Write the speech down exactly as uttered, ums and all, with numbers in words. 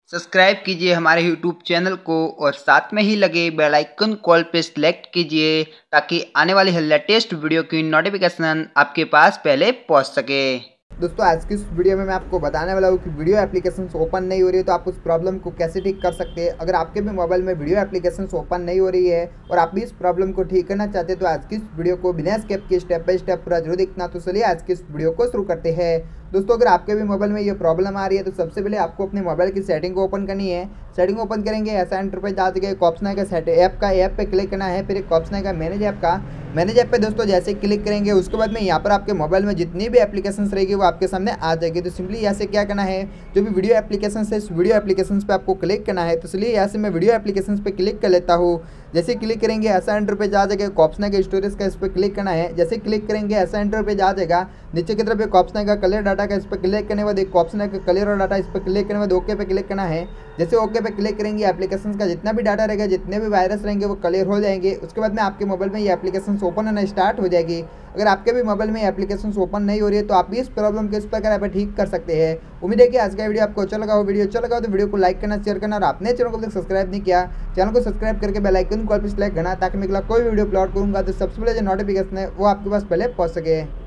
Subscribe कीजिए हमारे YouTube channel को और साथ में ही लगे बेल आइकन कॉल पे सिलेक्ट कीजिए ताकि आने वाली लेटेस्ट वीडियो की नोटिफिकेशन आपके पास पहले पहुंच सके। दोस्तों आज की इस वीडियो में मैं आपको बताने वाला हूँ कि वीडियो एप्लीकेशंस ओपन नहीं हो रही है तो आप उस प्रॉब्लम को कैसे ठीक कर सकते हैं। अगर आपके भी मोबाइल में वीडियो एप्लीकेशंस ओपन नहीं हो रही है और आप भी इस प्रॉब्लम को ठीक करना चाहते हैं तो आज की इस वीडियो को बिना स्किप के स्टेप बाय स्टेप पूरा जरूर देखना। तो चलिए आज की इस वीडियो को शुरू करते हैं। दोस्तों अगर आपके भी मोबाइल में ये प्रॉब्लम आ रही है तो सबसे पहले आपको अपने मोबाइल की सेटिंग को ओपन करनी है। सेटिंग ओपन करेंगे ऐसा एंटर पे जा के एक ऑप्शन है सेट ऐप का, ऐप पे क्लिक करना है। फिर एक ऑप्शन है मैनेज ऐप का, मैनेज ऐप पे दोस्तों जैसे क्लिक करेंगे उसके बाद में यहाँ पर आपके मोबाइल में जितनी भी एप्लीकेशंस रहेगी वो आपके सामने आ जाएगी। तो सिंपली यहाँ से क्या करना है, जो भी वीडियो एप्लीकेशंस है इस वीडियो एप्लीकेशंस पे आपको क्लिक करना है। तो इसलिए यहाँ से मैं वीडियो एप्लीकेशंस पे क्लिक कर लेता हूँ। जैसे क्लिक करेंगे ऐसा एंटर पे जा जाएगा एक ऑप्शन है स्टोरेज का, इस पर क्लिक करना है। जैसे क्लिक करेंगे ऐसा एंटर पे जा जाएगा नीचे की तरफ एक ऑप्शन है कलर डाटा का, इस पर क्लिक करने के बाद एक ऑप्शन है कलर और डाटा, इस पर क्लिक करने के बाद ओके पे क्लिक करना है। जैसे ओके पे क्लिक करेंगे एप्लीकेशंस का जितना भी डाटा रहेगा, जितने भी वायरस रहेंगे वो क्लियर हो जाएंगे। उसके बाद में आपके मोबाइल में ये एप्लीकेशंस ओपन होना स्टार्ट हो जाएगी। अगर आपके भी मोबाइल में एप्लीकेशंस ओपन नहीं हो रही है तो आप भी इस प्रॉब्लम को इस प्रकार आप ठीक कर सकते हैं। उम्मीद है कि आज का वीडियो आपको अच्छा लगा हो। वीडियो अच्छा लगा हो तो वीडियो को लाइक करना, शेयर करना और आपने चैनल को अभी तक सब्सक्राइब नहीं किया चैनल को सब्सक्राइब करके बेल आइकन कॉल पर सिलेक्ट करना ताकि मैं अगला कोई वीडियो अपलोड करूंगा तो सबसे पहले जो नोटिफिकेशन है वो आपके पास पहले पहुंच सके।